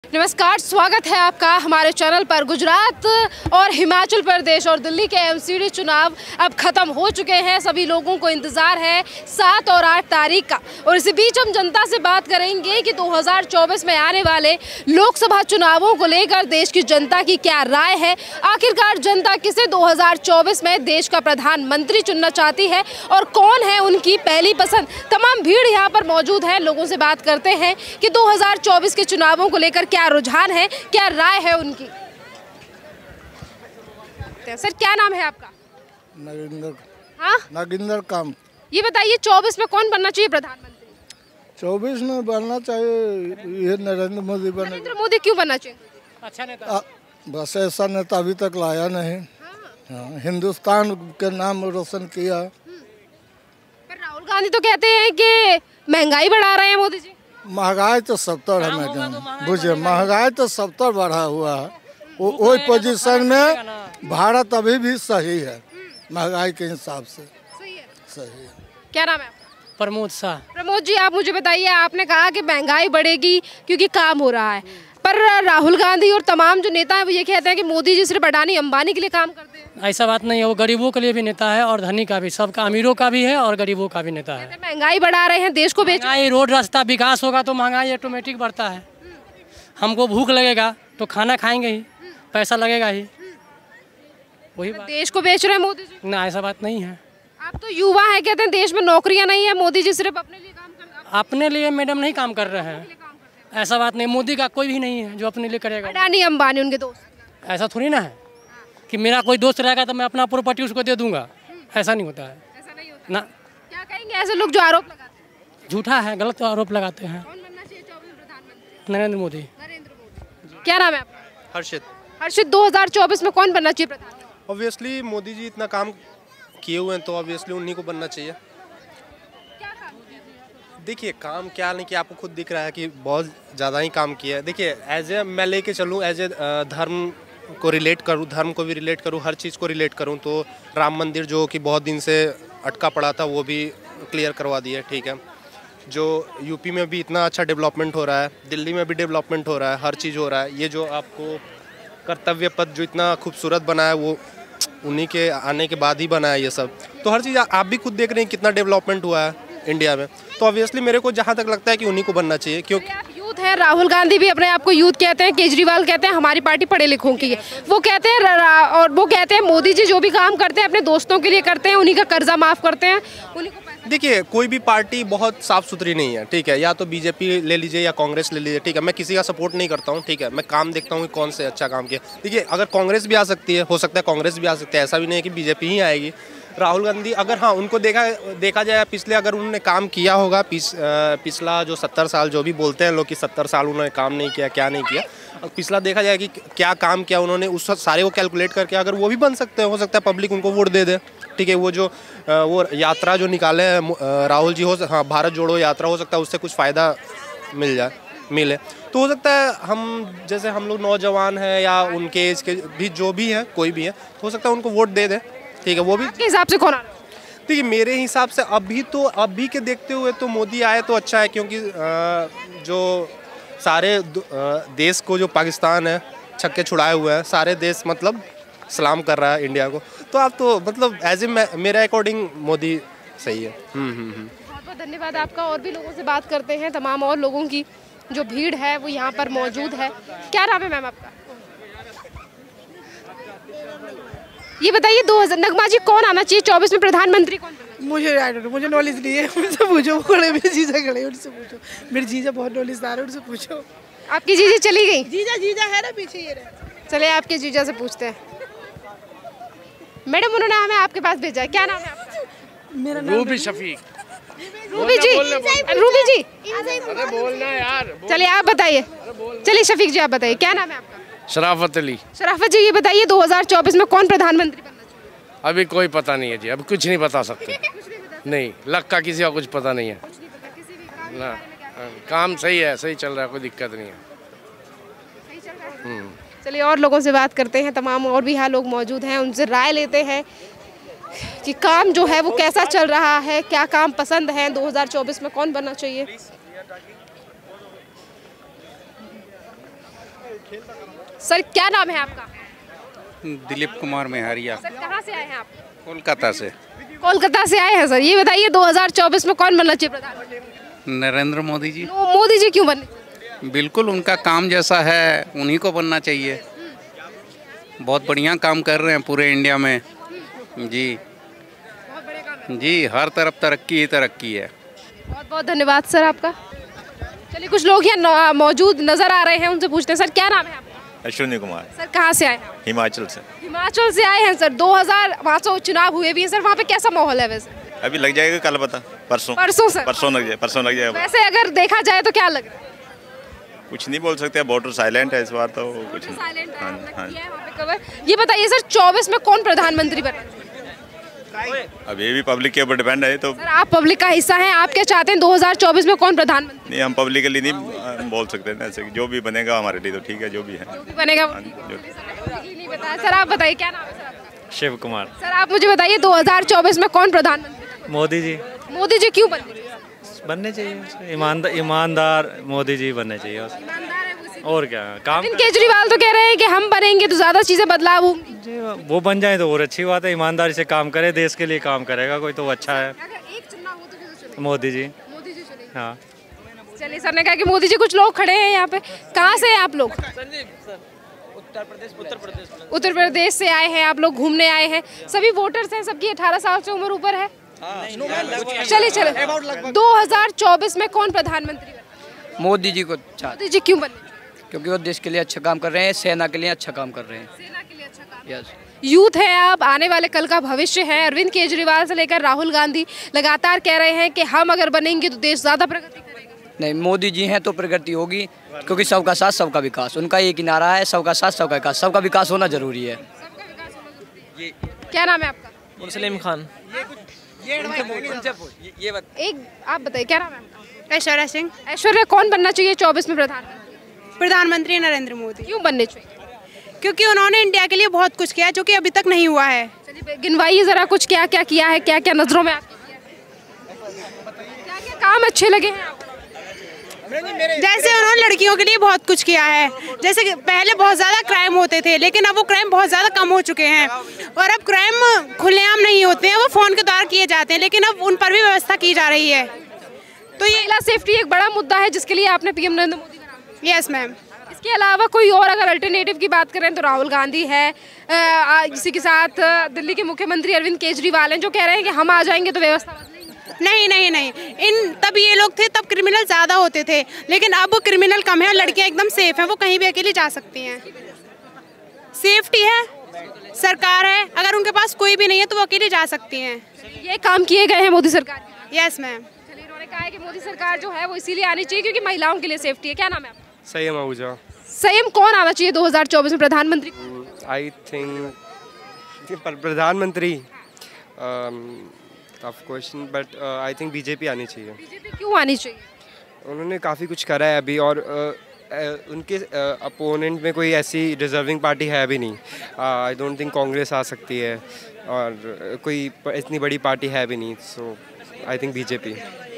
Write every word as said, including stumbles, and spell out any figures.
नमस्कार, स्वागत है आपका हमारे चैनल पर। गुजरात और हिमाचल प्रदेश और दिल्ली के एमसीडी चुनाव अब खत्म हो चुके हैं। सभी लोगों को इंतजार है सात और आठ तारीख का। और इसी बीच हम जनता से बात करेंगे कि दो हज़ार चौबीस में आने वाले लोकसभा चुनावों को लेकर देश की जनता की क्या राय है। आखिरकार जनता किसे दो हज़ार चौबीस में देश का प्रधानमंत्री चुनना चाहती है और कौन है उनकी पहली पसंद। तमाम भीड़ यहाँ पर मौजूद है। लोगों से बात करते हैं कि दो हज़ार चौबीस के चुनावों को लेकर क्या रुझान है, क्या राय है उनकी। सर, क्या नाम है आपका? नगिंदर। हाँ, नगिंदर काम। ये बताइए, चौबीस में कौन बनना चाहिए प्रधानमंत्री? चौबीस में बनना चाहिए ये नरेंद्र मोदी बने। नरेंद्र मोदी क्यों बनना चाहिए? अच्छा नेता। आ, बस ऐसा नेता अभी तक लाया नहीं। हाँ। हाँ, हिंदुस्तान के नाम रोशन किया। पर राहुल गांधी तो कहते हैं कि महंगाई बढ़ा रहे हैं मोदी जी। महंगाई तो सत्तर है मैडम, बुझे महंगाई तो सत्तर बढ़ा हुआ है। वो वही पोजीशन में भारत अभी भी सही है महंगाई के हिसाब से। सही है, सही है। क्या नाम है आपका? प्रमोद शाह। प्रमोद जी, आप मुझे बताइए, आपने कहा कि महंगाई बढ़ेगी क्योंकि काम हो रहा है, पर राहुल गांधी और तमाम जो नेता हैं वो ये कहते हैं कि मोदी जी सिर्फ अडानी अंबानी के लिए काम करते हैं। ऐसा बात नहीं है, वो गरीबों के लिए भी नेता है और धनी का भी, सबका, अमीरों का भी है और गरीबों का भी नेता है। महंगाई बढ़ा रहे हैं, देश को बेच महंगाई, रोड रास्ता विकास होगा तो महंगाई ऑटोमेटिक बढ़ता है। हमको भूख लगेगा तो खाना खाएंगे ही, पैसा लगेगा ही, वही बात। देश को बेच रहे हैं मोदी जी। ना, ऐसा बात नहीं है। आप तो युवा है, कहते हैं देश में नौकरियां नहीं है, मोदी जी सिर्फ अपने लिए काम कर रहे हैं। अपने लिए मैडम नहीं काम कर रहे हैं, ऐसा बात नहीं। मोदी का कोई भी नहीं है जो अपने लिए करेगा। अडानी अंबानी उनके दोस्त। ऐसा थोड़ी ना है कि मेरा कोई दोस्त रहेगा तो मैं अपना प्रॉपर्टी उसको दे दूंगा, ऐसा नहीं होता है। ऐसा नहीं होता ना। क्या कहेंगे ऐसे लोग जो आरोप लगाते हैं? झूठा है, गलत आरोप लगाते हैं। कौन बनना चाहिए चौबीस में प्रधानमंत्री? नरेंद्र मोदी। नरेंद्र मोदी। क्या नाम है आपका? हर्षित। हर्षित, दो हज़ार चौबीस में कौन बनना चाहिए प्रधानमंत्री? ऑब्वियसली मोदी जी इतना काम किए हुए हैं तो ऑब्वियसली उन्हीं को बनना चाहिए। देखिए, काम क्या नहीं किया, आपको खुद दिख रहा है कि बहुत ज़्यादा ही काम किया है। देखिए, एज ए मैं लेके चलूँ, एज ए धर्म को रिलेट करूँ, धर्म को भी रिलेट करूँ, हर चीज़ को रिलेट करूँ, तो राम मंदिर जो कि बहुत दिन से अटका पड़ा था वो भी क्लियर करवा दिया, ठीक है। जो यूपी में भी इतना अच्छा डेवलपमेंट हो रहा है, दिल्ली में भी डेवलपमेंट हो रहा है, हर चीज़ हो रहा है। ये जो आपको कर्तव्य पथ जो इतना खूबसूरत बना है वो उन्हीं के आने के बाद ही बना है ये सब। तो हर चीज़ आप भी खुद देख रहे हैं कितना डेवलपमेंट हुआ है इंडिया में। तो ऑब्वियसली मेरे को जहाँ तक लगता है कि उन्हीं को बनना चाहिए। क्योंकि आप यूथ हैं, राहुल गांधी भी अपने आप को यूथ कहते हैं, केजरीवाल कहते हैं हमारी पार्टी पढ़े लिखों की है। वो कहते हैं और वो कहते हैं मोदी जी जो भी काम करते हैं अपने दोस्तों के लिए करते हैं, उन्हीं का कर्जा माफ करते हैं, उन्हीं को। देखिए, कोई भी पार्टी बहुत साफ सुथरी नहीं है, ठीक है। या तो बीजेपी ले लीजिए या कांग्रेस ले लीजिए, ठीक है। मैं किसी का सपोर्ट नहीं करता हूँ, ठीक है। मैं काम देखता हूँ कि कौन से अच्छा काम किया। देखिए, अगर कांग्रेस भी आ सकती है, हो सकता है कांग्रेस भी आ सकती है, ऐसा भी नहीं है कि बीजेपी ही आएगी। राहुल गांधी, अगर हाँ उनको देखा देखा जाए पिछले, अगर उन्होंने काम किया होगा पिछ, पिछला जो सत्तर साल, जो भी बोलते हैं लोग कि सत्तर साल उन्होंने काम नहीं किया, क्या नहीं किया, पिछला देखा जाए कि क्या काम किया उन्होंने, उस सारे को कैलकुलेट करके अगर वो भी बन सकते हैं, हो सकता है पब्लिक उनको वोट दे दे, ठीक है। वो जो वो यात्रा जो निकाले हैं राहुल जी, हो हाँ भारत जोड़ो यात्रा, हो सकता है उससे कुछ फ़ायदा मिल जाए मिले तो हो सकता है हम जैसे हम लोग नौजवान हैं या उनके एज के भी जो भी है, कोई भी है, तो हो सकता है उनको वोट दे दे, ठीक है। वो भी आपके हिसाब से कौन आना? देखिए, मेरे हिसाब से अभी तो अभी के देखते हुए तो मोदी आए तो अच्छा है, क्योंकि जो सारे देश को, जो पाकिस्तान है छक्के छुड़ाए हुए हैं, सारे देश मतलब सलाम कर रहा है इंडिया को। तो आप तो मतलब एज ए मेरे अकॉर्डिंग मोदी सही है। हम्म हम्म हम्म बहुत बहुत धन्यवाद आपका। और भी लोगों से बात करते हैं, तमाम और लोगों की जो भीड़ है वो यहाँ पर मौजूद है। क्या नाम है मैम आपका? ये बताइए, दो हजार नगमा जी कौन आना चाहिए चौबीस में प्रधानमंत्री कौन? मुझे मुझे नॉलेज नहीं है, उनसे पूछो। खड़े मेरे जीजा खड़े, उनसे पूछो। मेरे जीजा बहुत नॉलेजदार है, उनसे पूछो। आपकी जीजा चली गई? जीजा जीजा है ना पीछे ये रहे। चले आपके जीजा से पूछते हैं। मैडम, उन्होंने हमें आपके पास भेजा है। क्या नाम है आपका? मेरा नाम रूबी शफीक। रूबी जी, रूबी जी, अरे बोलना यार। चलिए आप बताइए। चलिए शफीक जी आप बताइए, क्या नाम है आपका? शराफत अली। शराफत जी, ये बताइए दो हज़ार चौबीस में कौन प्रधानमंत्री बनना चाहिए? अभी कोई पता नहीं है जी, अभी कुछ नहीं बता सकते। नहीं, लक का किसी का कुछ पता नहीं है ना। काम सही है, सही चल रहा है, कोई दिक्कत नहीं है। चलिए और लोगों से बात करते हैं, तमाम और भी यहाँ लोग मौजूद हैं, उनसे राय लेते हैं कि काम जो है वो कैसा चल रहा है, क्या काम पसंद है, दो हज़ार चौबीस में कौन बनना चाहिए। सर क्या नाम है आपका? दिलीप कुमार मेहरिया, सर कहाँ से आए हैं आप? कोलकाता से। कोलकाता से आए हैं सर। ये बताइए दो हज़ार चौबीस में कौन बनना चाहिए प्रधानमंत्री? नरेंद्र मोदी जी। नो- मोदी जी क्यों बनने? बिल्कुल, उनका काम जैसा है उन्हीं को बनना चाहिए। बहुत बढ़िया काम कर रहे हैं पूरे इंडिया में जी। बहुत बड़े काम है। जी, हर तरफ तरक्की ही तरक्की है। बहुत बहुत धन्यवाद सर आपका। चलिए कुछ लोग यहाँ न- मौजूद नजर आ रहे हैं, उनसे पूछते हैं। सर क्या नाम है आपका? अश्विनी कुमार, सर कहाँ से आए हैं? हिमाचल से। हिमाचल से आए हैं सर। दो हज़ार पाँच सौ चुनाव हुए भी हैं सर, वहाँ पे कैसा माहौल है वैसे? अभी लग जाएगा, कल पता, परसों परसों सर। परसों लग जाए परसों लग जाएगा। वैसे अगर देखा जाए तो क्या लग रहा है? कुछ नहीं बोल सकते, वोटर साइलेंट है इस बार तो कुछ नहीं। साइलेंट है, हाँ, हमने हाँ। किया है वहाँ पे कवर। ये बताइए सर चौबीस में कौन प्रधानमंत्री बना? अब ये भी पब्लिक के ऊपर डिपेंड है तो। सर आप पब्लिक का हिस्सा हैं, आप क्या चाहते हैं दो हज़ार चौबीस में कौन प्रधानमंत्री? नहीं, हम पब्लिक के लिए नहीं आ, बोल सकते ना ऐसे। जो भी बनेगा हमारे लिए तो ठीक है, जो भी है। जो भी बनेगा वो हाँ, ठीक जो- है। नहीं बताया सर। आप बताइए क्या नाम है सर आपका? शिव कुमार। सर आप मुझे बताइए दो हज़ार चौबीस में कौन प्रधानमंत्री? मोदी जी मोदी जी क्यों बनने? बनने चाहिए, ईमानदार ईमानदार मोदी जी बनने चाहिए। और क्या काम अरविंद केजरीवाल तो कह रहे हैं कि हम बनेंगे तो ज्यादा चीजें बदलाव होंगी। जी, वो बन जाए तो और अच्छी बात है। ईमानदारी से काम करे, देश के लिए काम करेगा कोई तो अच्छा है। अगर एक चुनाव हो तो किसे चुनेंगे? मोदी जी। मोदी जी चुनेंगे। हाँ, चलिए सर ने कहा कि मोदी जी। कुछ लोग खड़े हैं यहाँ पे। कहाँ से हैं आप लोग? उत्तर प्रदेश से आए हैं आप लोग, घूमने आए हैं। सभी वोटर्स हैं, सबकी अठारह साल से उम्र ऊपर है। चलिए चलिए दो हज़ार चौबीस में कौन प्रधानमंत्री बने? मोदी जी को चाहते, मोदी जी क्यों बने? क्योंकि वो देश के लिए अच्छा काम कर रहे हैं, सेना के लिए अच्छा काम कर रहे हैं। सेना के लिए अच्छा काम। यस। यूथ है आप, आने वाले कल का भविष्य है। अरविंद केजरीवाल से लेकर राहुल गांधी लगातार कह रहे हैं कि हम अगर बनेंगे तो देश ज्यादा प्रगति करेगा। नहीं, मोदी जी हैं तो प्रगति होगी, क्योंकि सबका साथ सबका विकास, उनका एक ही नारा है, सबका साथ सबका विकास। सबका विकास होना जरूरी है। क्या नाम है आपका? मुस्लिम खान। एक आप बताइए क्या नाम है आपका? ऐश्वर्या सिंह। ऐश्वर्या कौन बनना चाहिए चौबीस में प्रधानमंत्री? प्रधानमंत्री नरेंद्र मोदी, क्यों बनने चाहिए? क्योंकि उन्होंने इंडिया के लिए बहुत कुछ किया जो कि अभी तक नहीं हुआ है। चलिए गिनवाइए जरा कुछ क्या क्या किया है, क्या क्या नजरों में आपके किया है? क्या क्या काम अच्छे लगे हैं आपको? जैसे उन्होंने लड़कियों के लिए बहुत कुछ किया है। जैसे कि पहले बहुत ज़्यादा क्राइम होते थे, लेकिन अब वो क्राइम बहुत ज़्यादा कम हो चुके हैं और अब क्राइम खुलेआम नहीं होते हैं, वो फ़ोन के द्वारा किए जाते हैं, लेकिन अब उन पर भी व्यवस्था की जा रही है। तो ये महिला सेफ्टी एक बड़ा मुद्दा है जिसके लिए आपने पीएम नरेंद्र मोदी का नाम लिया। Yes ma'am. इसके अलावा कोई और अगर अल्टरनेटिव की बात करें तो राहुल गांधी है, अ, इसी के साथ अ, दिल्ली के मुख्यमंत्री अरविंद केजरीवाल हैं जो कह रहे हैं कि हम आ जाएंगे तो व्यवस्था बदलेगी। नहीं नहीं नहीं, इन तब ये लोग थे तब क्रिमिनल ज़्यादा होते थे, लेकिन अब क्रिमिनल कम है और लड़कियां एकदम सेफ हैं, वो कहीं भी अकेली जा सकती हैं। सेफ्टी है, सरकार है, अगर उनके पास कोई भी नहीं है तो वो अकेली जा सकती हैं। ये काम किए गए हैं मोदी सरकार के। Yes ma'am. चलिए इन्होंने कहा है कि मोदी सरकार जो है वो इसीलिए आनी चाहिए क्योंकि महिलाओं के लिए सेफ्टी है। क्या नाम है आपका? संयम आहूजा। संयम कौन आना चाहिए दो हज़ार चौबीस में प्रधानमंत्री? आई थिंक प्रधानमंत्री tough question, but I think BJP आनी चाहिए। बीजेपी क्यों आनी चाहिए? उन्होंने काफ़ी कुछ करा है अभी और uh, uh, उनके अपोनेंट में कोई ऐसी डिजर्विंग पार्टी है भी नहीं। आई डोंट थिंक कांग्रेस आ सकती है और uh, कोई इतनी बड़ी पार्टी है भी नहीं, सो आई थिंक बीजेपी।